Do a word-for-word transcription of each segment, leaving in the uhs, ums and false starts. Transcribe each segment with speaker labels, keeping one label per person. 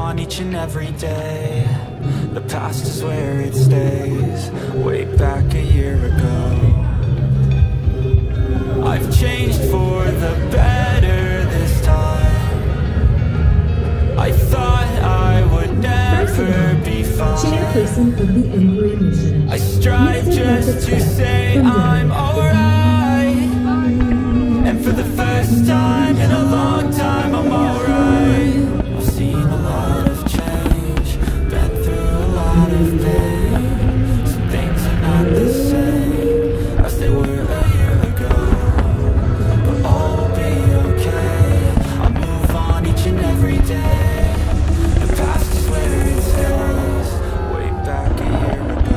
Speaker 1: on each and every day. The past is where it stays, way back a year ago. I've changed for the better this time. I thought I would never be fine. I strive just to say I'm alright, and for the first time in a long time I'm alright. I've seen a lot of change, been through a lot of pain. Some things are not the same as they were a year ago, but all will be okay. I move on each and every day. The past is where it stays, way back a year ago.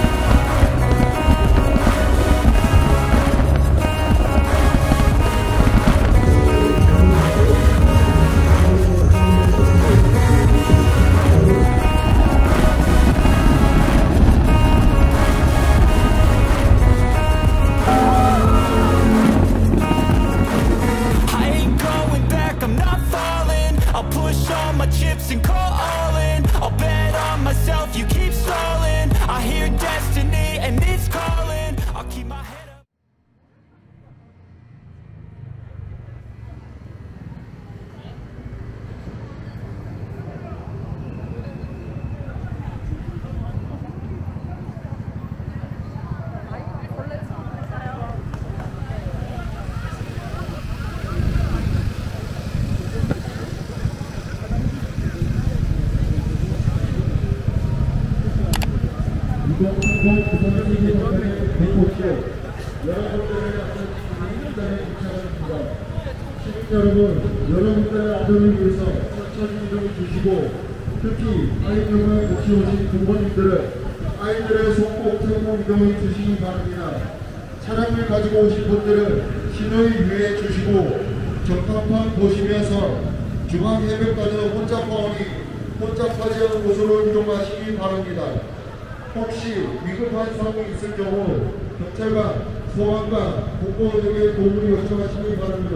Speaker 1: And call all in. I'll bet on myself, you keep stalling. I hear destiny and it's calling. I'll keep my head up.
Speaker 2: 여러분, 여러분들의 안전을 위해서 천천히 이동을 주시고, 특히 아이들과 같이 오신 부모님들은 아이들의 손꼭 잡고 이동을 주시기 바랍니다. 차량을 가지고 오신 분들은 신호에 유의해 주시고, 전광판 보시면서 중앙해변가는 혼잡하오니 혼잡하지 않은 곳으로 이동하시기 바랍니다. 혹시 위급한 상황이 있을 경우 경찰관, 소방관, 공무원에게 도움을 요청하시기 바랍니다.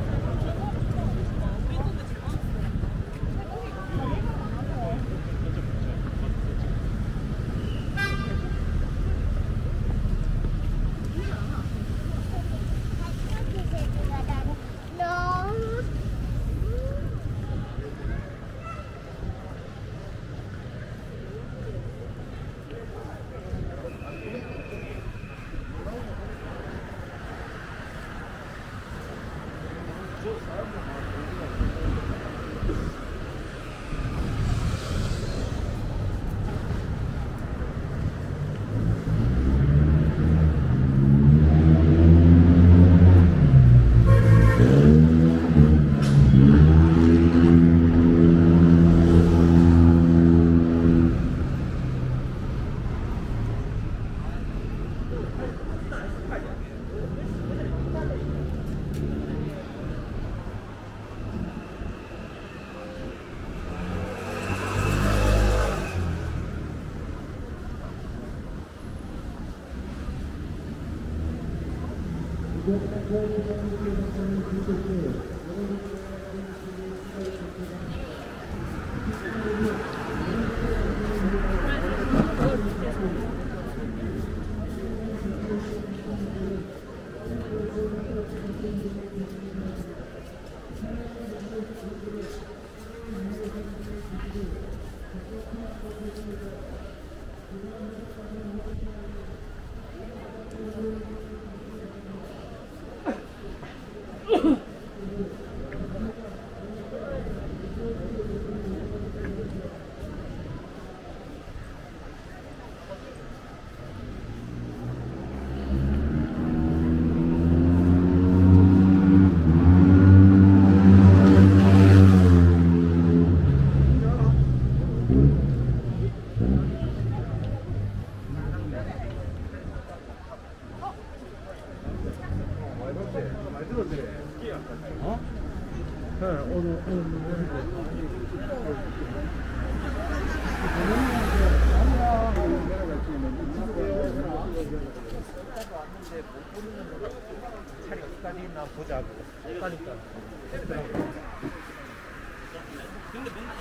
Speaker 3: 차례까지 있나 보자고. 그러니까. 근데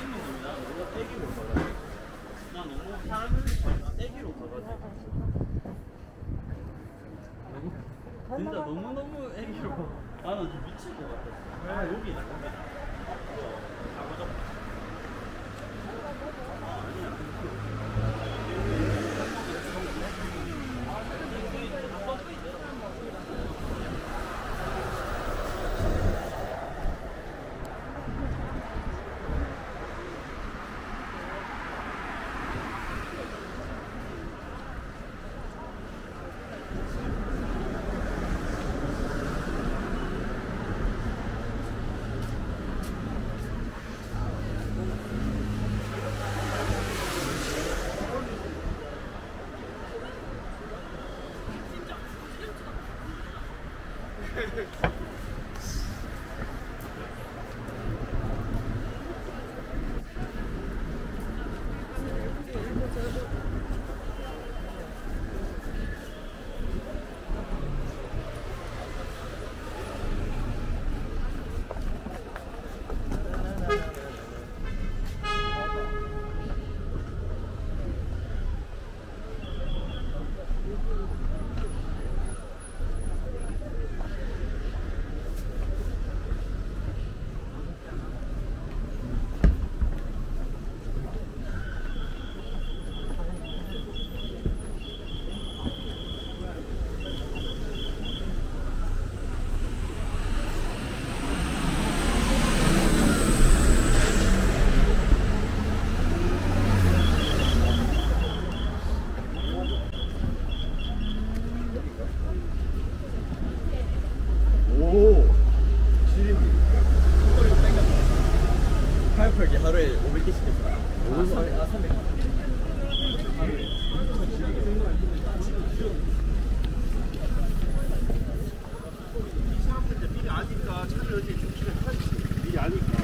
Speaker 3: 겁니다. 너무 애기로 가가지고. 나 너무 사람을 애기로 가가지고. 너무, 진짜 너무너무 애기로 가. 아, 나 지금 미칠 것 같아. 아, 여기다, 여기다. 가보자.
Speaker 4: 파이어풀기 하루에 오백 개씩 했어. 아, 삼백.
Speaker 3: 이 사람들 미리 아니까 차를 어디 중심에 타지. 미리 아니까.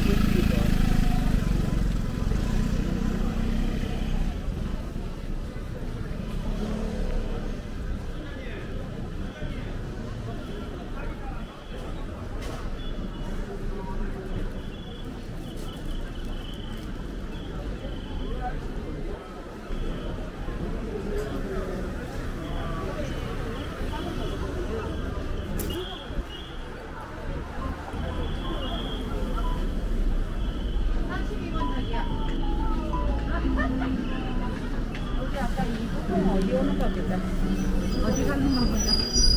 Speaker 5: 어디 오는 거 보자. 어디 가는 거 보자.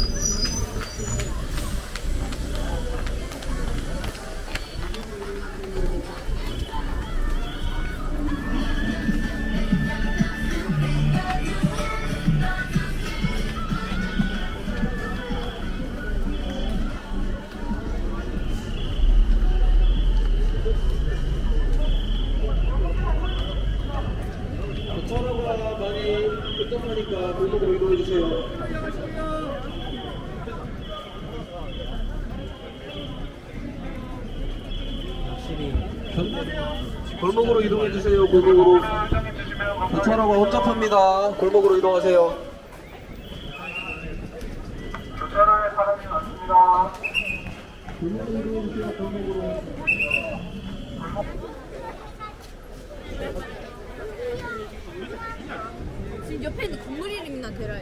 Speaker 4: 전화가 많이 급급하니까 골목으로 이동해 주세요. 확실히 골목으로 이동해 주세요. 골목으로. 교차로가 혼잡합니다. 골목으로 이동하세요.
Speaker 2: 교차로에 사람이 많습니다.
Speaker 4: 골목으로 이동해 주세요. 골목으로.
Speaker 5: 지금 옆에 있는 건물 이름이나 대라요.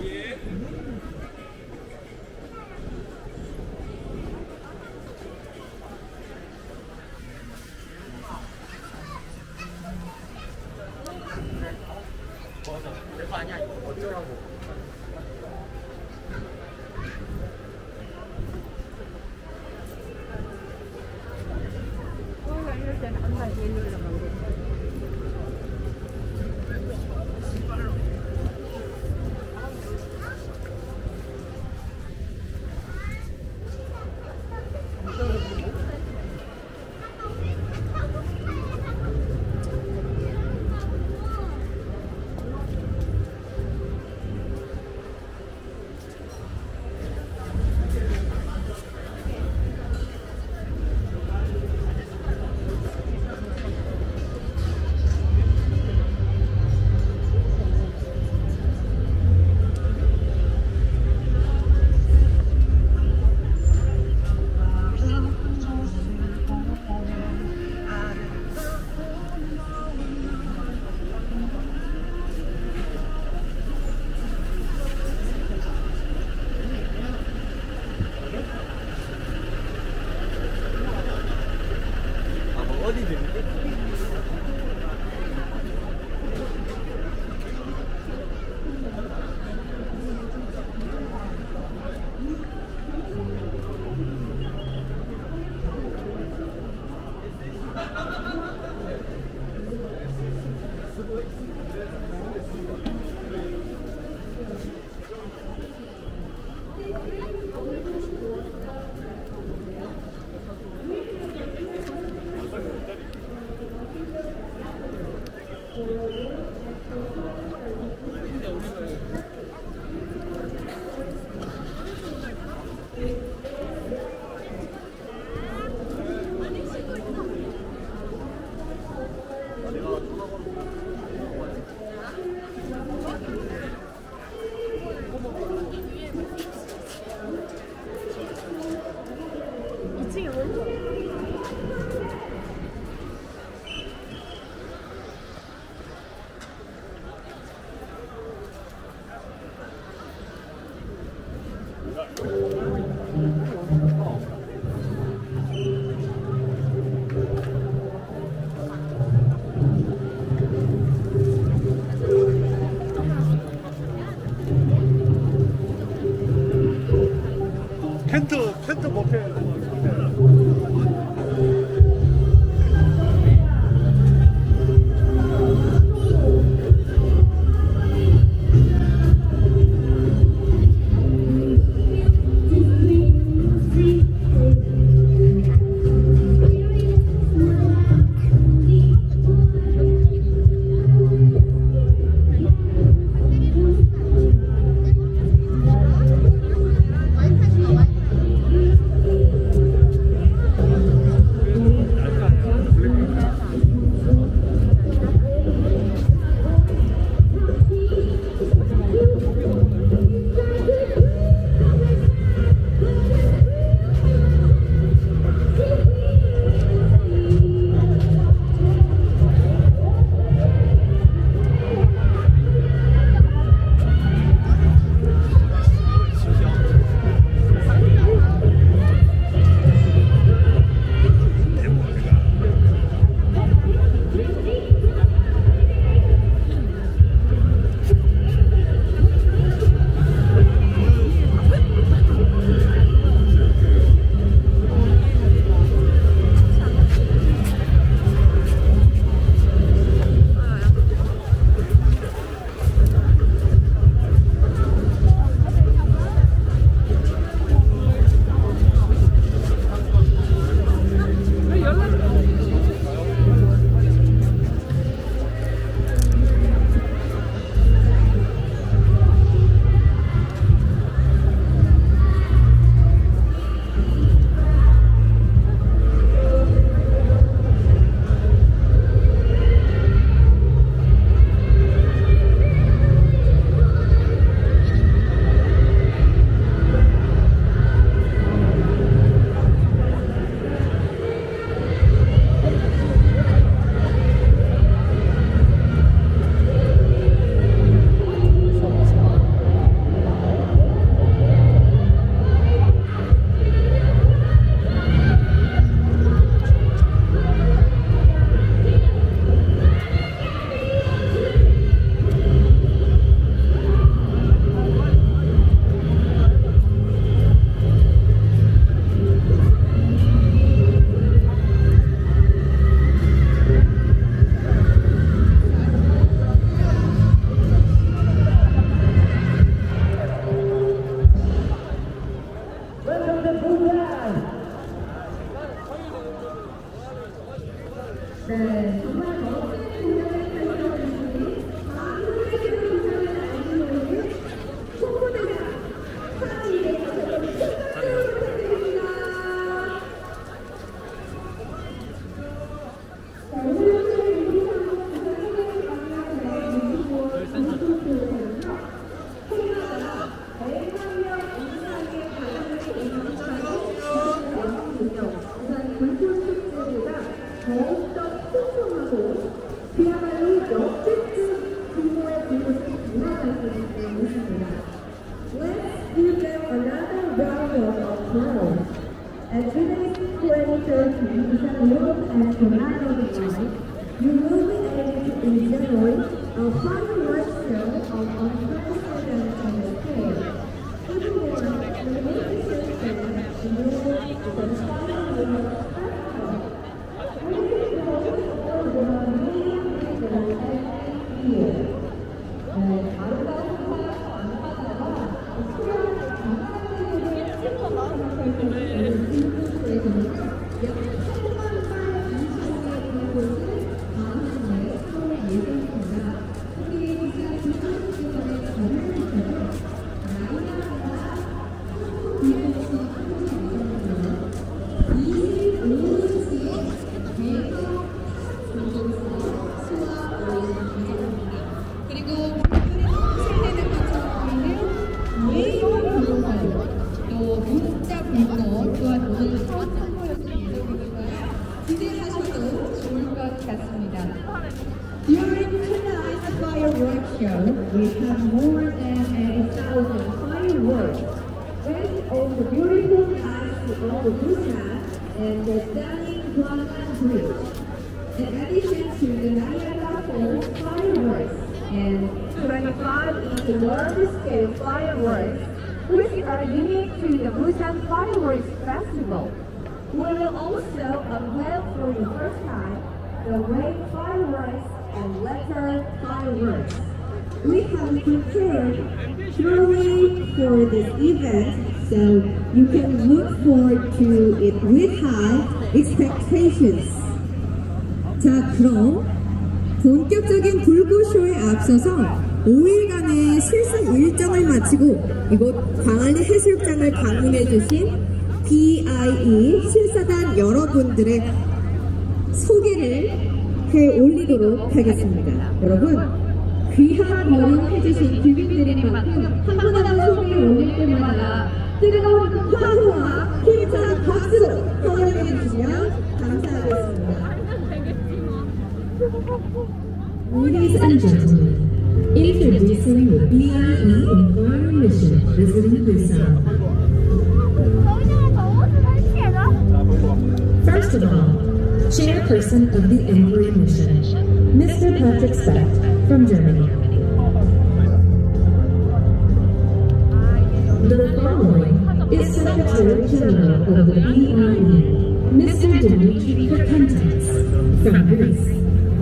Speaker 4: 내거 아니야 이거 어쩌라고.
Speaker 5: 이럴 때는 한 가지 일요일로 가고.
Speaker 6: 텐트 텐트 모텔.
Speaker 7: At today's twenty thirty World Astronomical Day, you will be able to enjoy a fireworks show of unprecedented scale. Furthermore, the major system uses the Star Wars spectrum, which is hosted over a million people every year. And 아름다운 안파사가 수많은 관광객들을 약 칠만 발 이상의 곳을 방송에 예정됩니다. During tonight's fireworks show, we have more than a thousand fireworks with all the beautiful lights of the Busan and the stunning Gwangan Bridge. In addition to the Niagara Falls fireworks and twenty-five inch large-scale fireworks, which are unique to the Busan Fireworks Festival, we will also unveil for the first time the rain fireworks and letter fireworks. We have prepared thoroughly for this event, so you can look forward to it with high expectations.
Speaker 8: 자, 그럼 본격적인 불꽃쇼에 앞서서 오 일간의 실습 일정을 마치고 이곳 광안리 해수욕장을 방문해주신 비아이이 실사단 여러분들의 소개를 해 올리도록 하겠습니다. 여러분, 귀한 걸음 해주신 주민들인 만큼 한 분 한 분 소개 올릴 때마다 뜨거운 환호와 힘찬 박수로 환영해 주시면 감사하겠습니다.
Speaker 7: Ladies and gentlemen, introducing the B I E Environment Mission visiting Busan. First of all, Chairperson of the Inquiry Mission, Mister Patrick Specht from Germany. The following is Secretary General of the B I E, Mister Dimitri Kourtentas from Greece.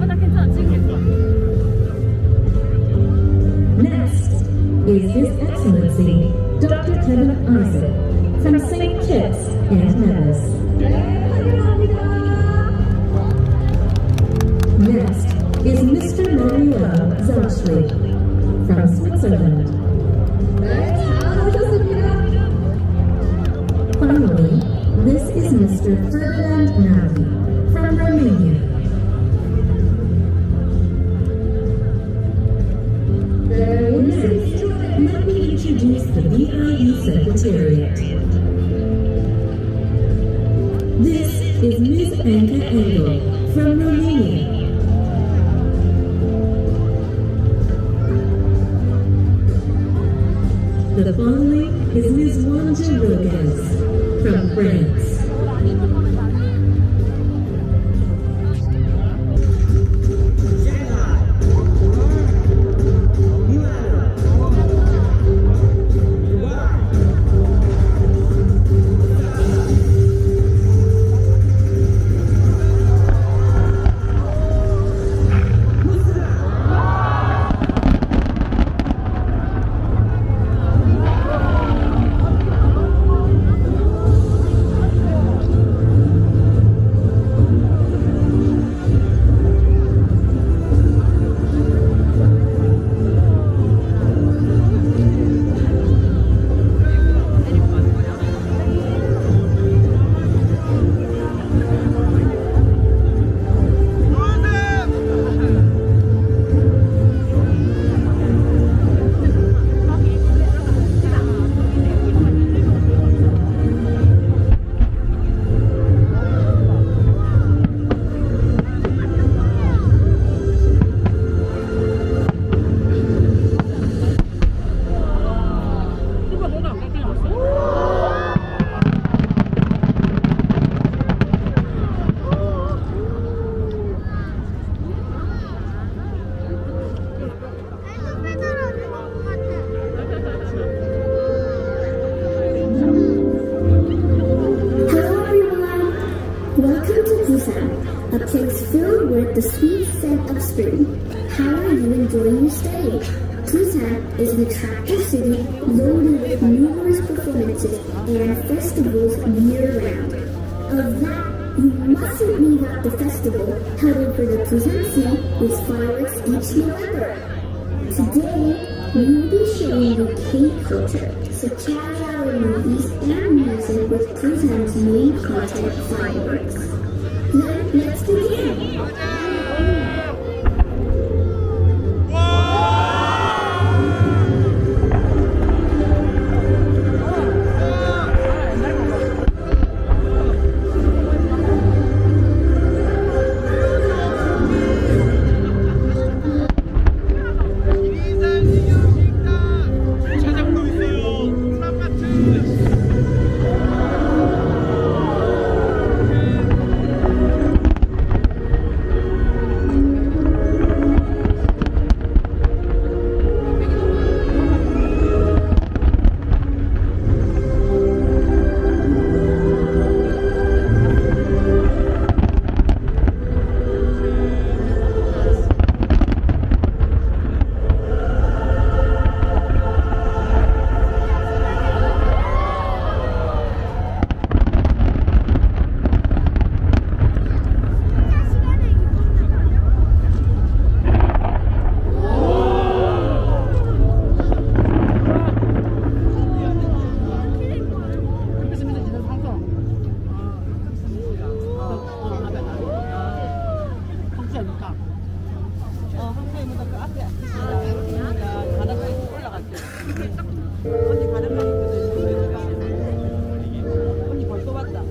Speaker 7: Next is His Excellency Doctor Kevin Isaac from Saint Kitts and Nevis. Next is Mister Manuel Zauschli from Switzerland. Finally, this is Mister Ferdinand Nagy from Romania. Next, let me introduce the B I E Secretariat. This is Miz Anka Engel from Romania. The following is Miz Wanda Rogas from France.
Speaker 9: A place filled with the sweet scent of spring. How are you enjoying your stay? Busan is an attractive city loaded with numerous performances and festivals year-round. Of that, you mustn't leave out the festival held for the Busan Sea with fireworks each November. Today, we will be showing you K-culture, so check out our movies and music with Busan's main content, fireworks. Then, let's begin!
Speaker 5: 앞에 바닷가에 올라갔죠. 언니 바닷가에 언니 벌써 왔다.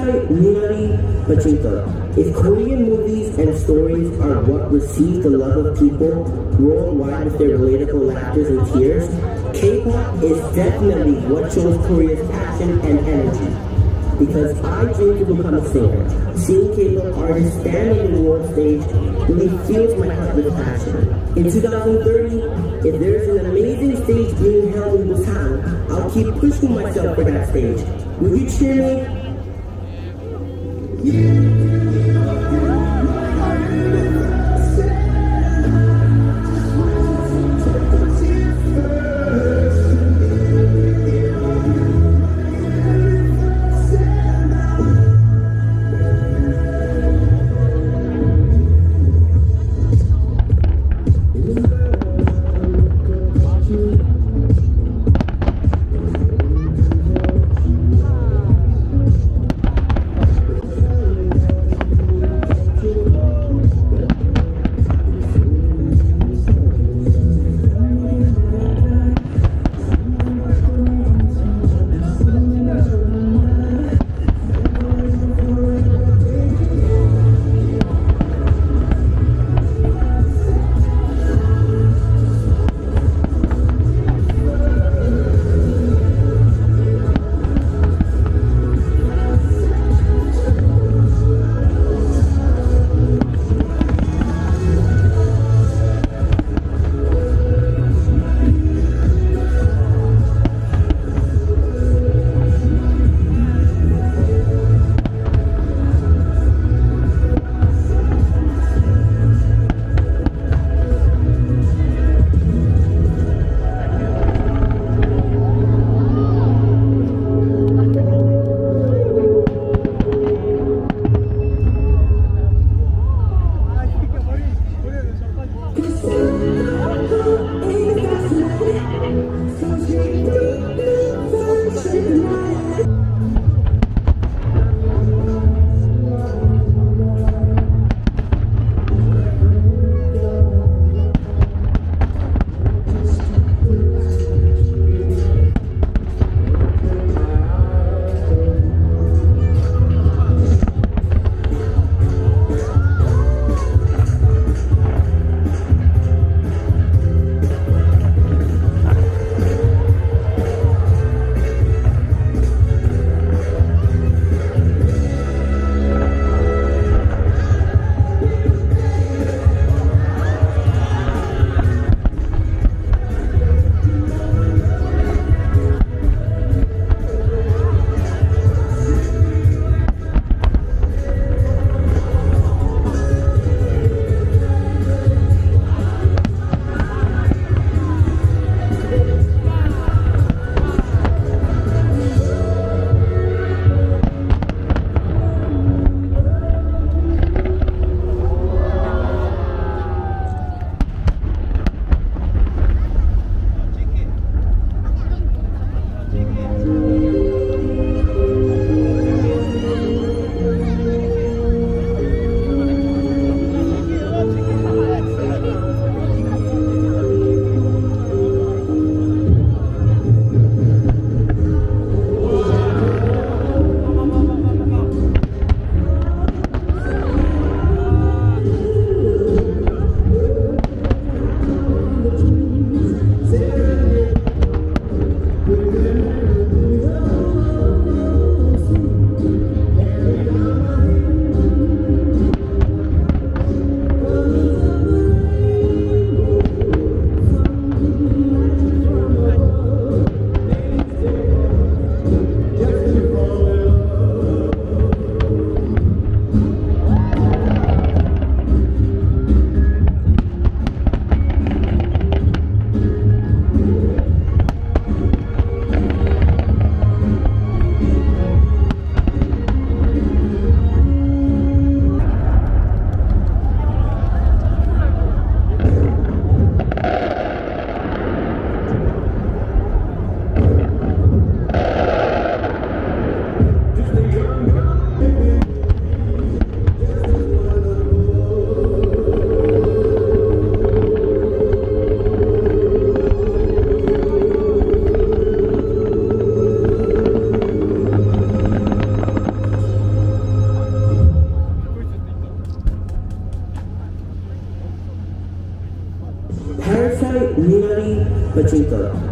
Speaker 10: Hyundai Lunari Pachinko. If Korean movies and stories are what receive the love of people worldwide with their relatable laughters and tears, K-pop is definitely what shows Korea's passion and energy. Because I dream to become a singer, seeing K-pop artists stand on the world stage really fills my heart with passion. In two thousand thirty, if there's an amazing stage being held in Busan, I'll keep pushing myself for that stage. Will you cheer me?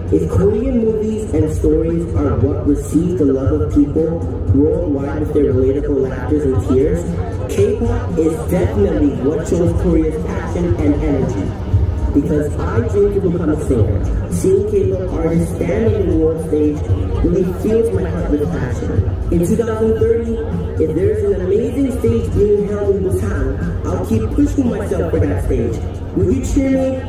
Speaker 10: If Korean movies and stories are what receive the love of people worldwide with their relatable laughters and tears, K-pop is definitely what shows Korea's passion and energy. Because I dream to become a singer, seeing K-pop artists standing in the world stage really fills my heart with passion. In two thousand thirty, if there's an amazing stage being held in Busan, I'll keep pushing myself for that stage. Will you cheer me?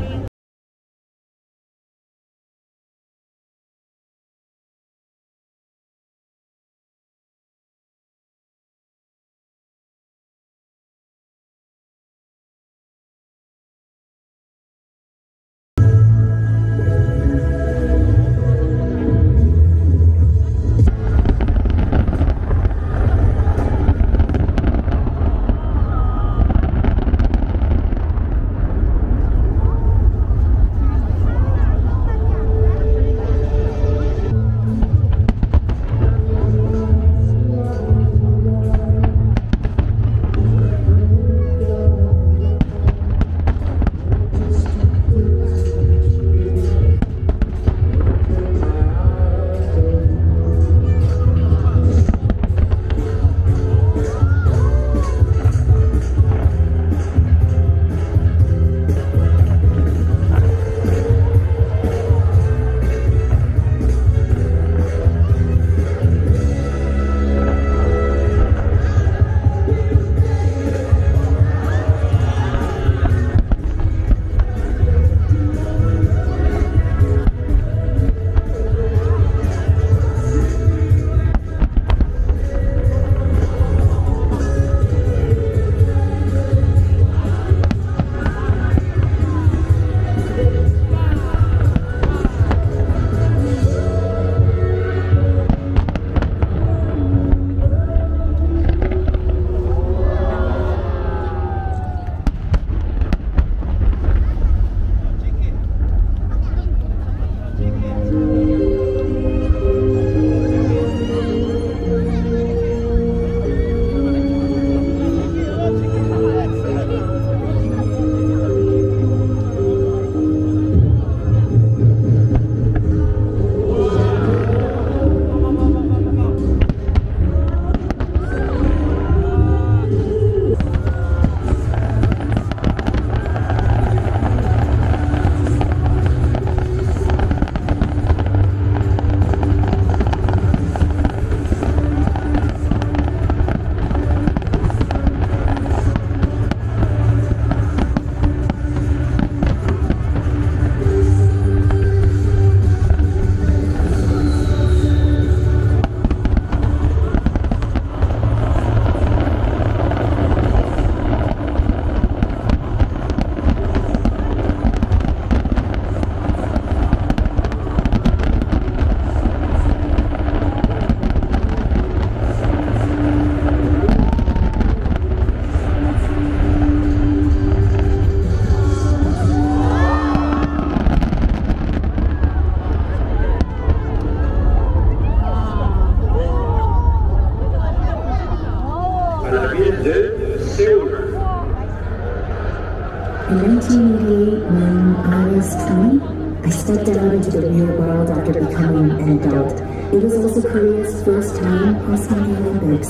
Speaker 11: In nineteen eighty-eight, when I was twenty, I stepped out into the real world after becoming an adult. It was also Korea's first time hosting the Olympics.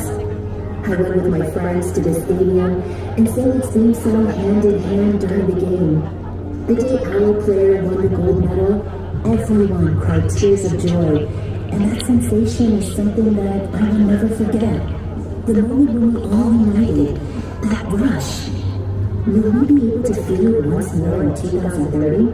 Speaker 11: I went with my friends to the stadium and sang its theme song hand in hand during the game. The day our player won the gold medal, everyone cried tears of joy, and that sensation is something that I will never forget. The moment when we all united, that rush. Will we be able to feel it once more in two thousand thirty?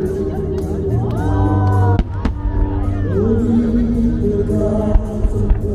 Speaker 2: Oh,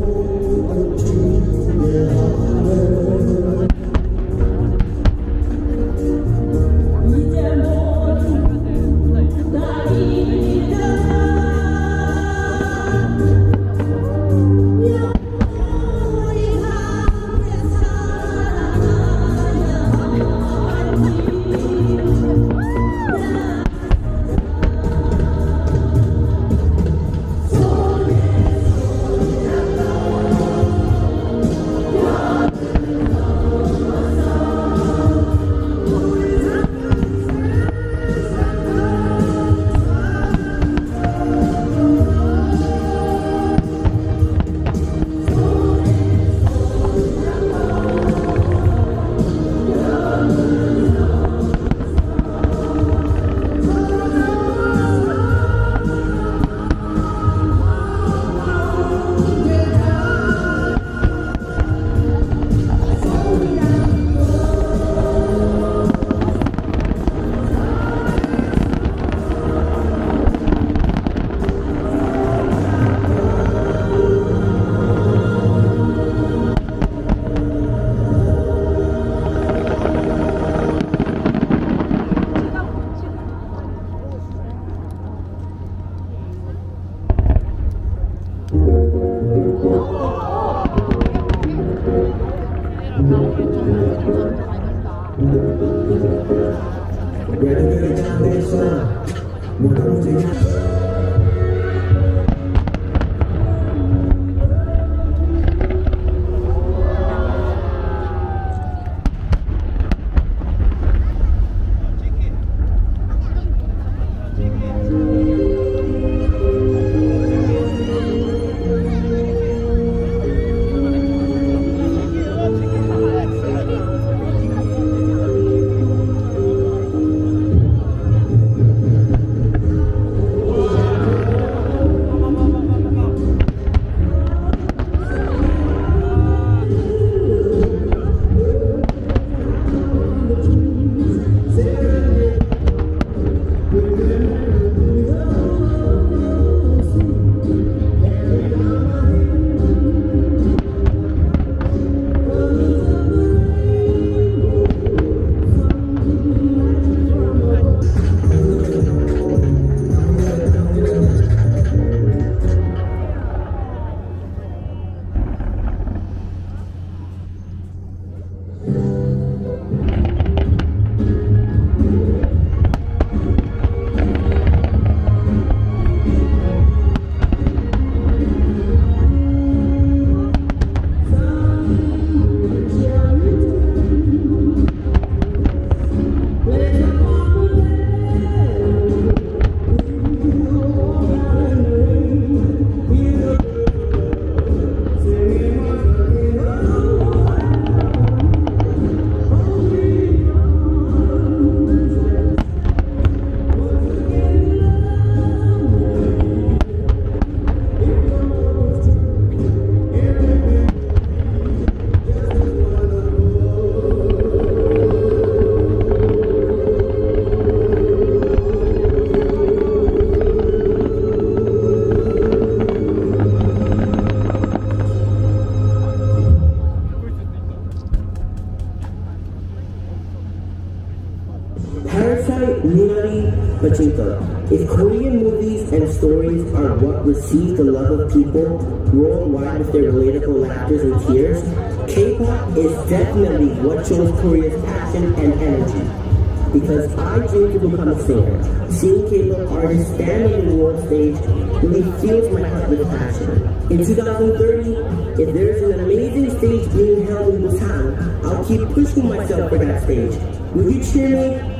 Speaker 10: If Korean movies and stories are what receive the love of people worldwide with their relatable laughters and tears, K-pop is definitely what shows Korea's passion and energy. Because I dream to become a singer, seeing K-pop artists stand on the world stage really fills my heart with passion. In two thousand thirty, if there's an amazing stage being held in Busan, I'll keep pushing myself for that stage. Will you cheer me?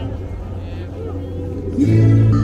Speaker 10: Yeah.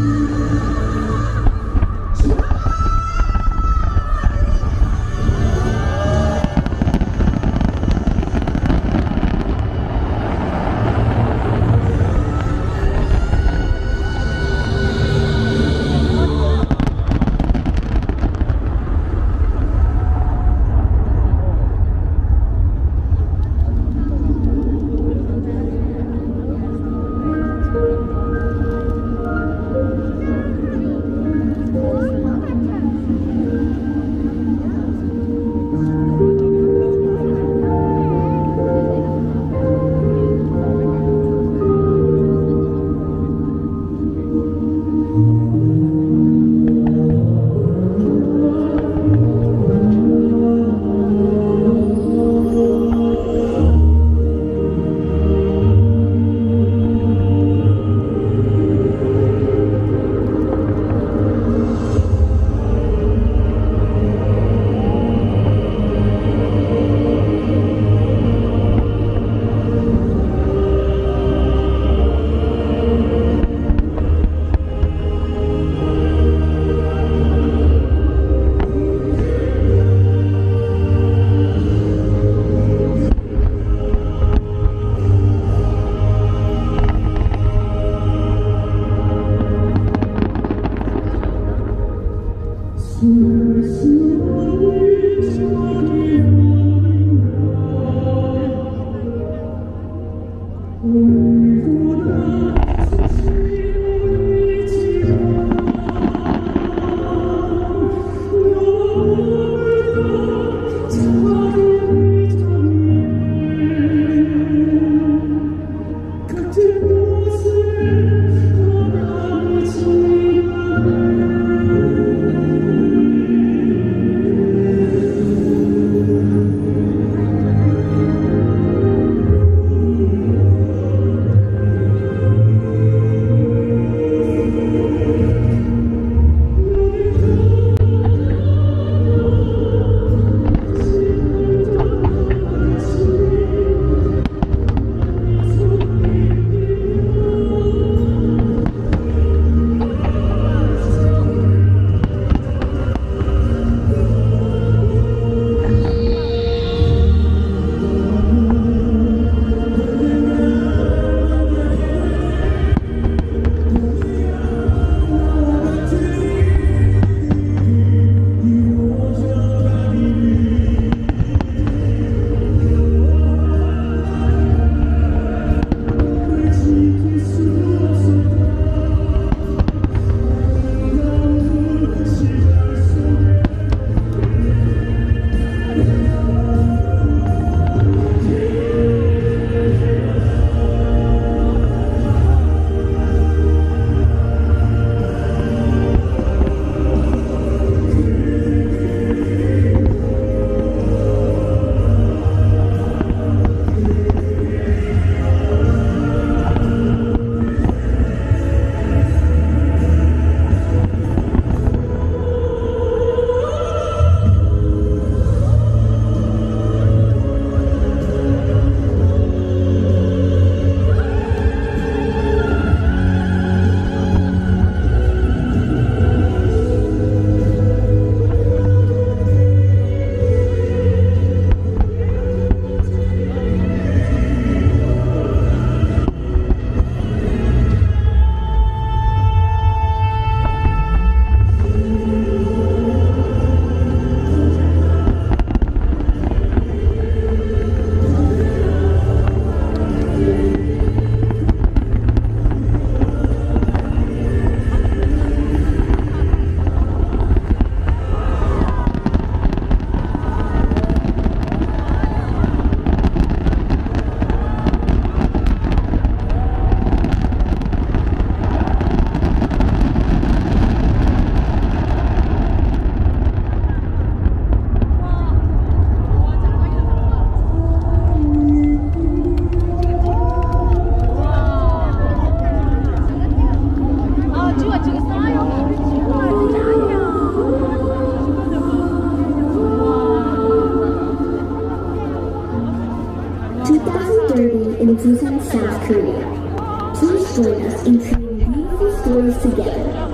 Speaker 9: two thousand thirty in Busan, South Korea. Please join us in creating beautiful stories together.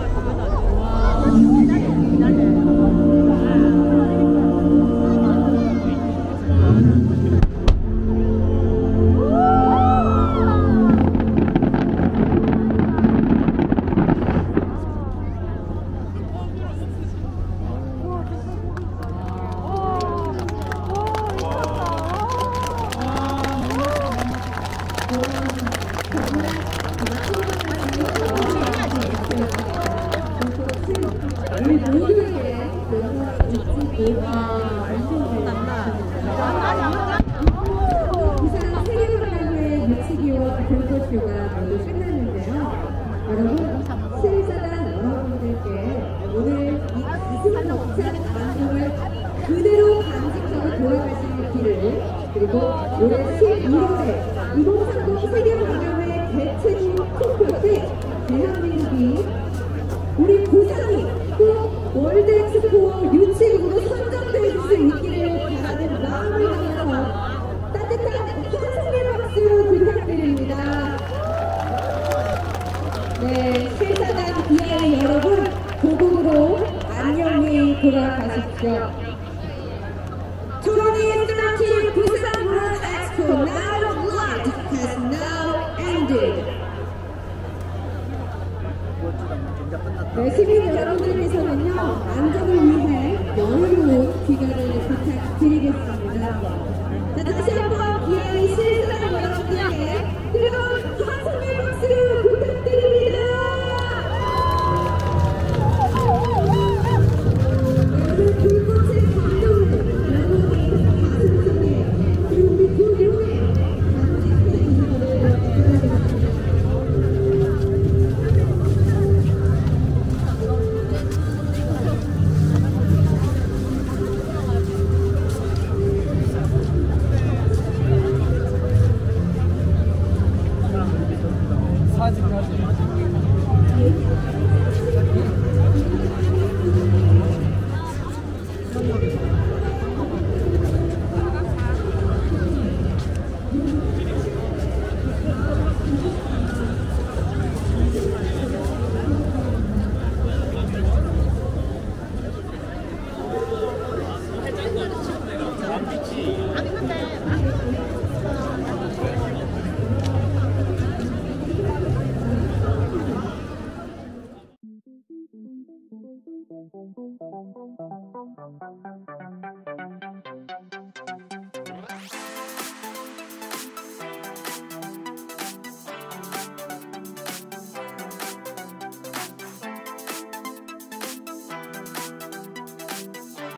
Speaker 8: 우리 모두에게 부산 세계문화회 유치기와 불꽃쇼가 모두 끝났는데요. 여러분, 시민사단 여러분들께 오늘 이 가슴 벅찬 감동을 그대로 간직하고 돌아가시는 길을, 그리고 올해 십이월에 이공삼공 세계문화회 개최 투표 때 대한민국이 우리 부산이 꼭 월드엑스포 유치국으로 선정될 수 있기를 바라는 마음을 담아서 따뜻한 환승의 박수 부탁드립니다. 네, 실사단 비아이 여러분, 고국으로 안녕히 돌아가십시오. twenty thirteen Busan World Expo Night of Light has now ended. 네, 시민 여러분들께서는요, 안전을 위해 여유로운 귀가를 부탁드리겠습니다. 자, 다시 한번 비아이 실사단 여러분들께 뜨거운 환승의 박수 부탁드립니다. 여러분, 불꽃의 감동을 여러분이 가슴속에, 그리고 우리 그 영에 간직해 주시기를 부탁드립니다.
Speaker 3: 사진 사진